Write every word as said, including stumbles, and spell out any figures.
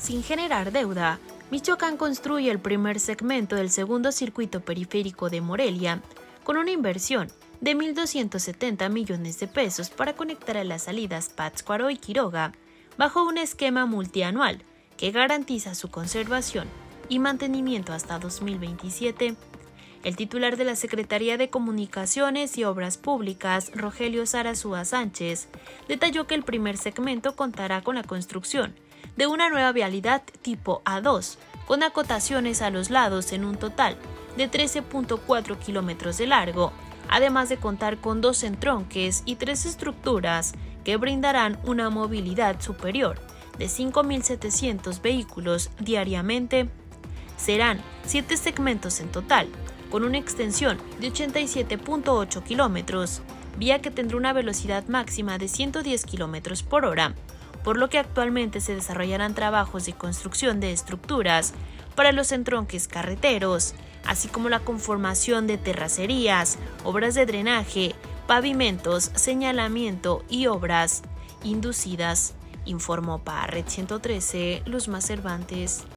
sin generar deuda, Michoacán construye el primer segmento del segundo circuito periférico de Morelia, con una inversión de mil doscientos setenta millones de pesos para conectar a las salidas Pátzcuaro y Quiroga, bajo un esquema multianual que garantiza su conservación y mantenimiento hasta dos mil veintisiete. El titular de la Secretaría de Comunicaciones y Obras Públicas, Rogelio Sarasúa Sánchez, detalló que el primer segmento contará con la construcción de una nueva vialidad tipo A dos, con acotaciones a los lados en un total de trece punto cuatro kilómetros de largo, además de contar con dos entronques y tres estructuras que brindarán una movilidad superior de cinco mil setecientos vehículos diariamente. Serán siete segmentos en total, con una extensión de ochenta y siete punto ocho kilómetros, vía que tendrá una velocidad máxima de ciento diez kilómetros por hora, por lo que actualmente se desarrollarán trabajos de construcción de estructuras para los entronques carreteros, así como la conformación de terracerías, obras de drenaje, pavimentos, señalamiento y obras inducidas, informó para Red ciento trece Luzma Cervantes.